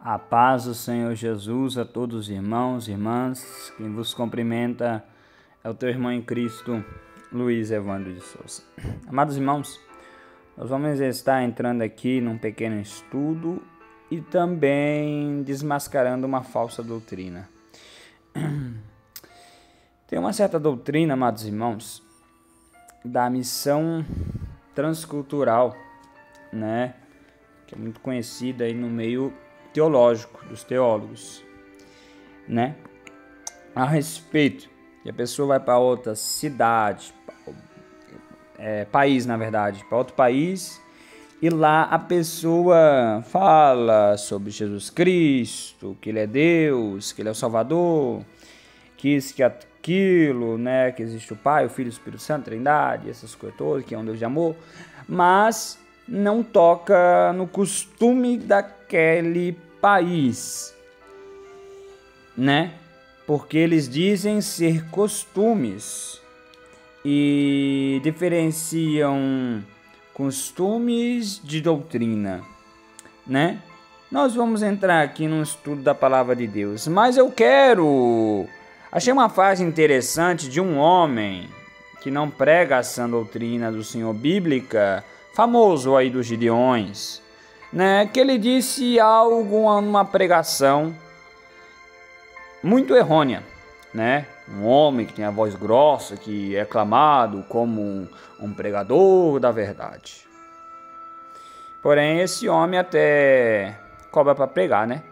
A paz do Senhor Jesus a todos os irmãos e irmãs. Quem vos cumprimenta é o teu irmão em Cristo, Luiz Evandro de Souza. Amados irmãos, nós vamos estar entrando aqui num pequeno estudo e também desmascarando uma falsa doutrina. Tem uma certa doutrina, amados irmãos, da missão transcultural, né? Que é muito conhecida aí no meio teológico, dos teólogos, né? A respeito que a pessoa vai para outra cidade, país, na verdade, para outro país, e lá a pessoa fala sobre Jesus Cristo, que Ele é Deus, que Ele é o Salvador, que isso, que aquilo, né? Que existe o Pai, o Filho e o Espírito Santo, a Trindade, essas coisas todas, que é um Deus de amor, mas não toca no costume daquele país, né? Porque eles dizem ser costumes e diferenciam costumes de doutrina, né? Nós vamos entrar aqui no estudo da palavra de Deus, mas achei uma frase interessante de um homem que não prega a sã doutrina do Senhor bíblica, famoso aí dos Gideões, né? Que ele disse algo numa pregação muito errônea, né? Um homem que tem a voz grossa, que é aclamado como um pregador da verdade. Porém, esse homem até cobra para pregar, né?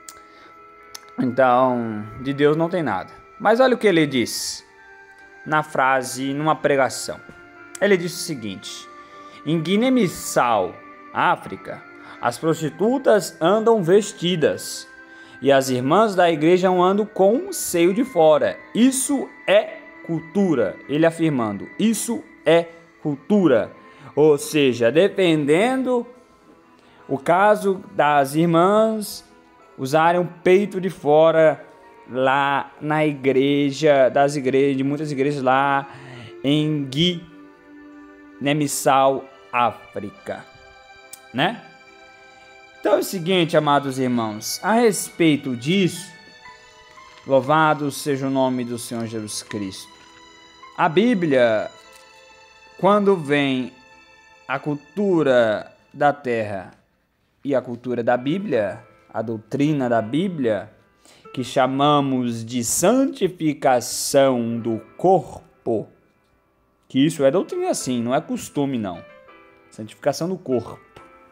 Então, de Deus não tem nada. Mas olha o que ele diz na frase, numa pregação. Ele disse o seguinte: em Guiné-Bissau, África, as prostitutas andam vestidas e as irmãs da igreja andam com o seio de fora. Isso é cultura. Ele afirmando, isso é cultura. Ou seja, defendendo o caso das irmãs usarem o peito de fora lá na igreja, de muitas igrejas lá em Guiné-Bissau, África, né? Então é o seguinte, amados irmãos, a respeito disso, louvado seja o nome do Senhor Jesus Cristo. A Bíblia, quando vem a cultura da terra e a cultura da Bíblia, a doutrina da Bíblia, que chamamos de santificação do corpo, que isso é doutrina sim, não é costume não. Santificação do corpo,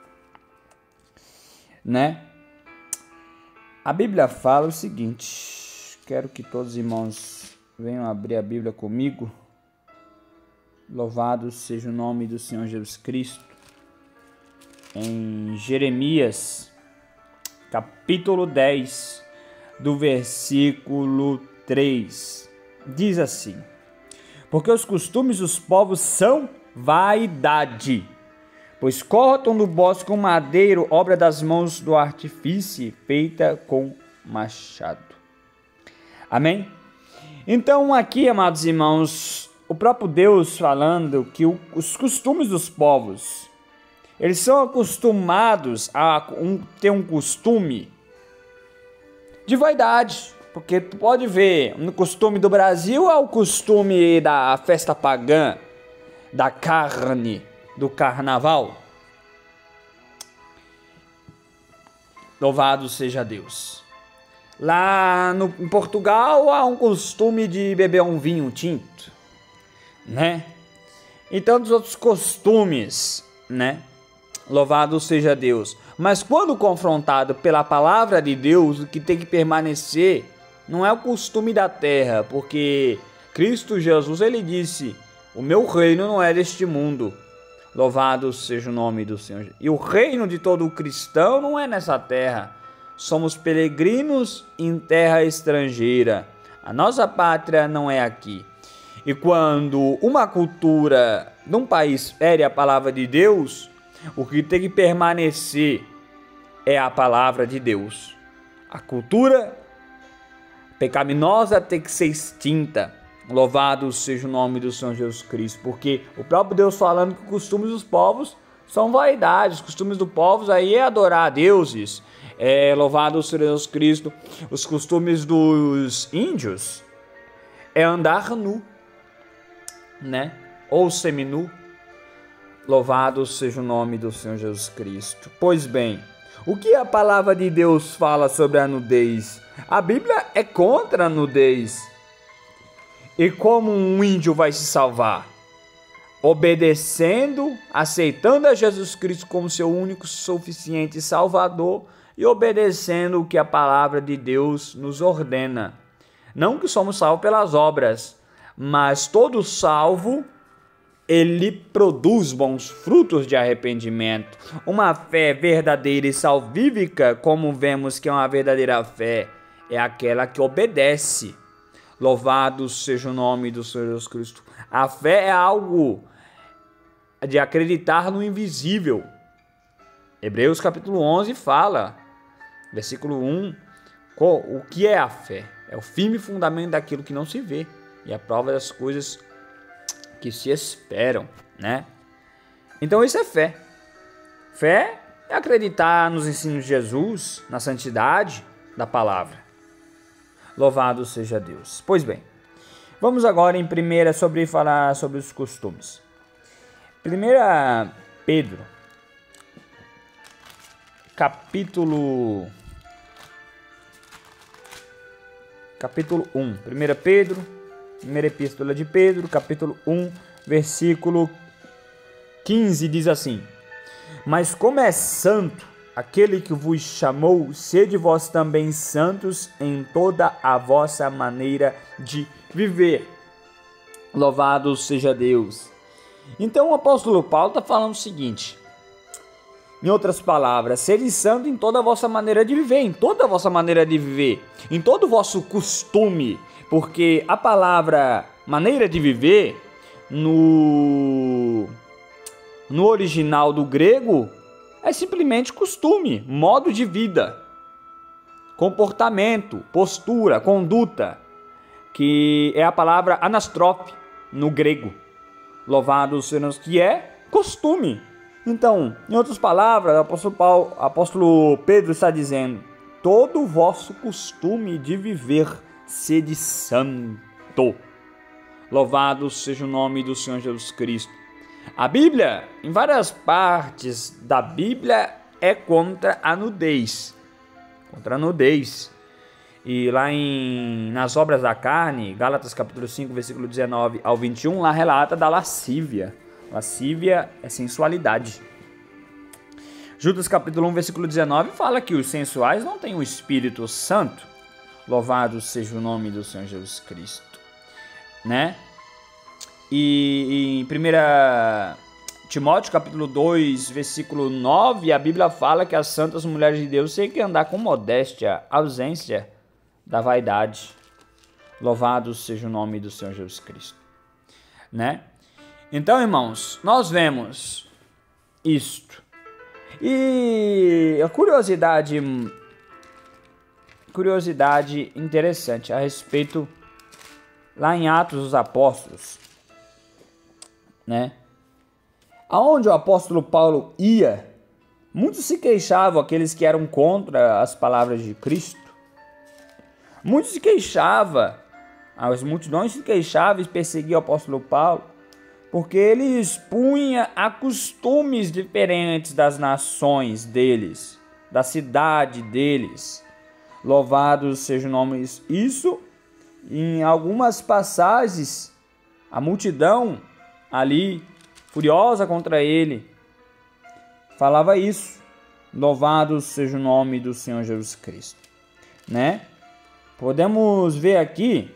né? A Bíblia fala o seguinte, quero que todos os irmãos venham abrir a Bíblia comigo. Louvado seja o nome do Senhor Jesus Cristo. Em Jeremias, capítulo 10, do versículo 3, diz assim: porque os costumes dos povos são vaidade, pois cortam no bosque com madeiro, obra das mãos do artífice, feita com machado. Amém? Então aqui, amados irmãos, o próprio Deus falando que os costumes dos povos, eles são acostumados a ter um costume de vaidade. Porque tu pode ver, no costume do Brasil é o costume da festa pagã, da carne, do carnaval. Louvado seja Deus. Lá em Portugal há um costume de beber um vinho tinto, né? E tantos outros costumes, né? Louvado seja Deus. Mas quando confrontado pela palavra de Deus, o que tem que permanecer não é o costume da terra, porque Cristo Jesus, ele disse: o meu reino não é deste mundo. Louvado seja o nome do Senhor. E o reino de todo cristão não é nessa terra. Somos peregrinos em terra estrangeira. A nossa pátria não é aqui. E quando uma cultura de um país fere a palavra de Deus, o que tem que permanecer é a palavra de Deus. A cultura pecaminosa tem que ser extinta. Louvado seja o nome do Senhor Jesus Cristo, porque o próprio Deus falando que os costumes dos povos são vaidades, os costumes dos povos aí é adorar a deuses, Louvado seja Jesus Cristo. Os costumes dos índios é andar nu, né? Ou seminu. Louvado seja o nome do Senhor Jesus Cristo. Pois bem, o que a palavra de Deus fala sobre a nudez? A Bíblia é contra a nudez. E como um índio vai se salvar? Obedecendo, aceitando a Jesus Cristo como seu único, suficiente Salvador e obedecendo o que a palavra de Deus nos ordena. Não que somos salvos pelas obras, mas todo salvo, ele produz bons frutos de arrependimento. Uma fé verdadeira e salvífica, como vemos que é uma verdadeira fé, é aquela que obedece. Louvado seja o nome do Senhor Jesus Cristo. A fé é algo de acreditar no invisível. Hebreus capítulo 11 fala, versículo 1, o que é a fé? É o firme fundamento daquilo que não se vê e a prova das coisas que se esperam, né? Então isso é fé. Fé é acreditar nos ensinos de Jesus, na santidade da palavra. Louvado seja Deus. Pois bem, vamos agora em falar sobre os costumes. 1 Pedro, capítulo 1. 1 Pedro, primeira epístola de Pedro, capítulo 1, versículo 15, diz assim: Mas como é santo aquele que vos chamou, sede vós também santos em toda a vossa maneira de viver. Louvado seja Deus. Então o apóstolo Paulo está falando o seguinte, em outras palavras, sede santo em toda a vossa maneira de viver, em toda a vossa maneira de viver, em todo o vosso costume, porque a palavra maneira de viver, no original do grego, é simplesmente costume, modo de vida, comportamento, postura, conduta, que é a palavra anastrofe no grego. Louvado seja Deus, que é costume. Então, em outras palavras, o apóstolo Pedro está dizendo: todo o vosso costume de viver sede santo. Louvado seja o nome do Senhor Jesus Cristo. A Bíblia, em várias partes da Bíblia, é contra a nudez. Contra a nudez. E lá nas obras da carne, Gálatas capítulo 5, versículo 19 ao 21, lá relata da lascívia. Lascívia é sensualidade. Judas capítulo 1, versículo 19 fala que os sensuais não têm o Espírito Santo. Louvado seja o nome do Senhor Jesus Cristo. Né? E em 1 Timóteo capítulo 2, versículo 9, a Bíblia fala que as santas mulheres de Deus têm que andar com modéstia, ausência da vaidade. Louvado seja o nome do Senhor Jesus Cristo. Né? Então, irmãos, nós vemos isto. E a curiosidade interessante a respeito, lá em Atos dos Apóstolos, né? Aonde o apóstolo Paulo ia, muitos se queixavam, aqueles que eram contra as palavras de Cristo. Muitos se queixavam, as multidões se queixavam e perseguiam o apóstolo Paulo, porque ele expunha a costumes diferentes das nações deles, da cidade deles. Louvado seja o nome disso. Isso, em algumas passagens, a multidão ali, furiosa contra ele, falava isso. Louvado seja o nome do Senhor Jesus Cristo. Né? Podemos ver aqui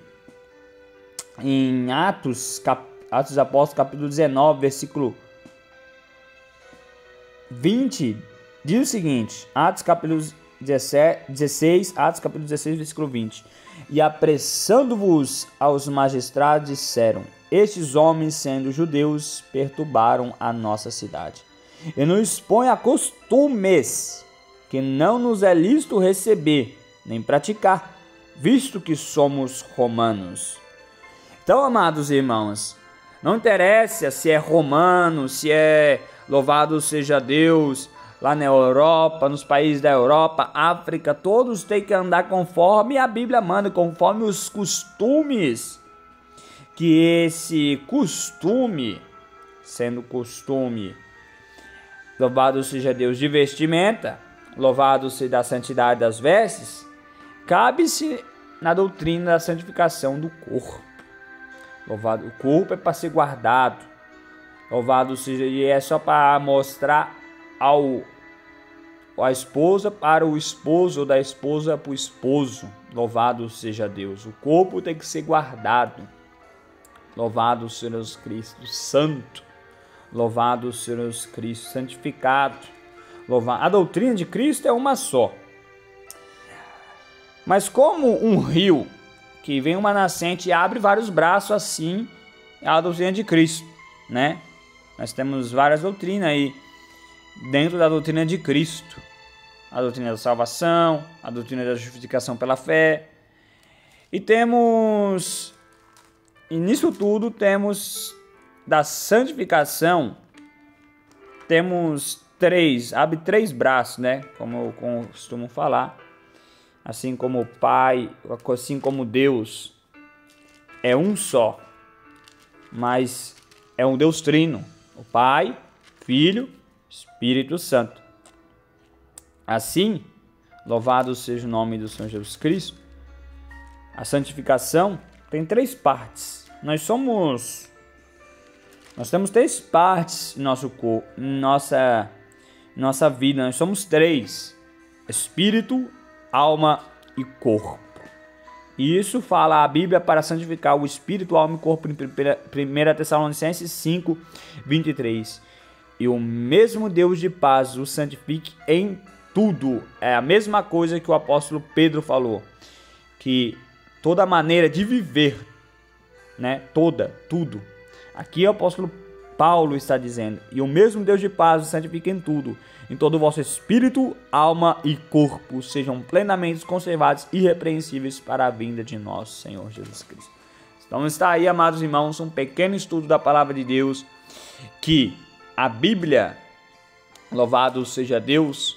em Atos dos Apóstolos, capítulo 19, versículo 20, diz o seguinte, Atos capítulo 16, versículo 20. E apressando-vos aos magistrados, disseram: estes homens, sendo judeus, perturbaram a nossa cidade e nos expõem a costumes que não nos é lícito receber, nem praticar, visto que somos romanos. Então, amados irmãos, não interessa se é romano, se é louvado seja Deus, lá na Europa, nos países da Europa, África, todos têm que andar conforme a Bíblia manda, conforme os costumes. Que esse costume, sendo costume, louvado seja Deus, de vestimenta, louvado seja da santidade das vestes, cabe-se na doutrina da santificação do corpo. Louvado, o corpo é para ser guardado. Louvado seja, e é só para mostrar a esposa para o esposo, ou da esposa para o esposo. Louvado seja Deus. O corpo tem que ser guardado. Louvado seja Jesus Cristo Santo. Louvado seja Jesus Cristo santificado. A doutrina de Cristo é uma só. Mas como um rio que vem uma nascente e abre vários braços, assim é a doutrina de Cristo, né? Nós temos várias doutrinas aí dentro da doutrina de Cristo. A doutrina da salvação, a doutrina da justificação pela fé. E nisso tudo temos da santificação, temos abre três braços, né? Como eu costumo falar. Assim como o Pai, assim como Deus é um só, mas é um Deus trino, o Pai, Filho, Espírito Santo. Assim, louvado seja o nome do Senhor Jesus Cristo, a santificação tem três partes. Nós temos três partes em nosso corpo, em nossa vida. Nós somos três: Espírito, alma e corpo. E isso fala a Bíblia para santificar o espírito, alma e corpo em 1 Tessalonicenses 5, 23. E o mesmo Deus de paz o santifique em tudo. É a mesma coisa que o apóstolo Pedro falou, que toda maneira de viver, né? Tudo. Aqui o apóstolo Paulo está dizendo: e o mesmo Deus de paz o santifique em tudo, em todo o vosso espírito, alma e corpo sejam plenamente conservados e irrepreensíveis para a vinda de nosso Senhor Jesus Cristo. Então está aí, amados irmãos, um pequeno estudo da palavra de Deus, que a Bíblia, louvado seja Deus,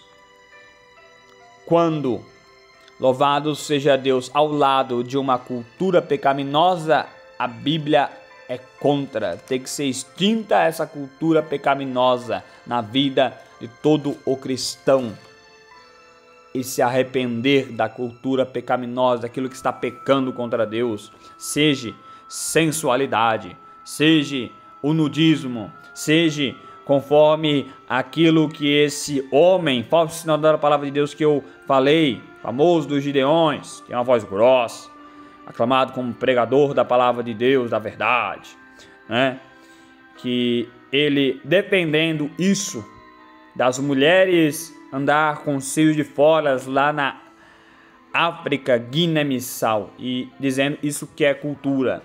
quando louvado seja Deus, ao lado de uma cultura pecaminosa, a Bíblia é contra. Tem que ser extinta essa cultura pecaminosa na vida de todo o cristão e se arrepender da cultura pecaminosa, daquilo que está pecando contra Deus, seja sensualidade, seja o nudismo, seja conforme aquilo que esse homem, falso sinal da palavra de Deus que eu falei, famoso dos Gideões, tem uma voz grossa, aclamado como pregador da palavra de Deus, da verdade, né? Que ele, dependendo isso, das mulheres andar com seios de fora lá na África, Guiné-Bissau, e dizendo isso que é cultura.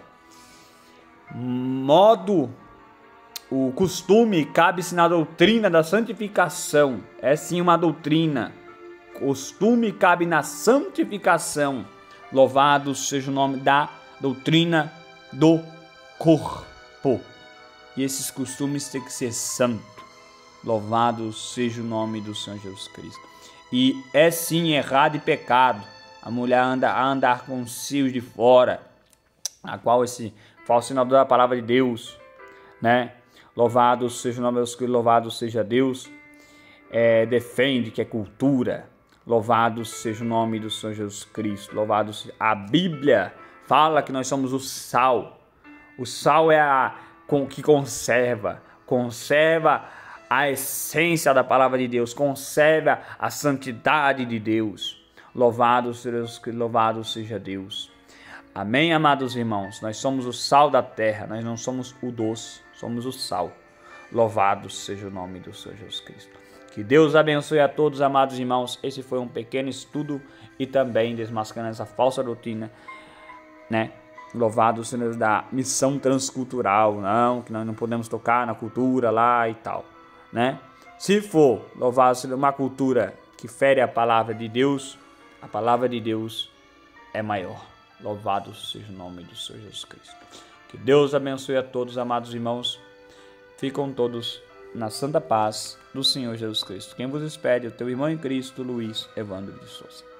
O costume cabe-se na doutrina da santificação. É sim uma doutrina. Costume cabe na santificação. Louvado seja o nome da doutrina do corpo. E esses costumes têm que ser santos. Louvado seja o nome do Senhor Jesus Cristo. E é sim errado e pecado a mulher andar com os seios de fora, a qual esse falso sinal da palavra de Deus, né? Louvado seja o nome de Deus, louvado seja Deus, defende que é cultura. Louvado seja o nome do Senhor Jesus Cristo. Louvado seja. A Bíblia fala que nós somos o sal. O sal é que conserva a essência da palavra de Deus, conserva a santidade de Deus. Louvado seja Deus. Amém, amados irmãos? Nós somos o sal da terra, nós não somos o doce, somos o sal. Louvado seja o nome do Senhor Jesus Cristo. Que Deus abençoe a todos, amados irmãos. Esse foi um pequeno estudo e também desmascarando essa falsa doutrina, né? Louvado seja Deus da missão transcultural, não, que nós não podemos tocar na cultura lá e tal, né? Se for louvado seja uma cultura que fere a palavra de Deus, a palavra de Deus é maior. Louvado seja o nome do Senhor Jesus Cristo. Que Deus abençoe a todos, amados irmãos. Ficam todos na santa paz do Senhor Jesus Cristo. Quem vos espere é o teu irmão em Cristo, Luiz Evandro de Souza.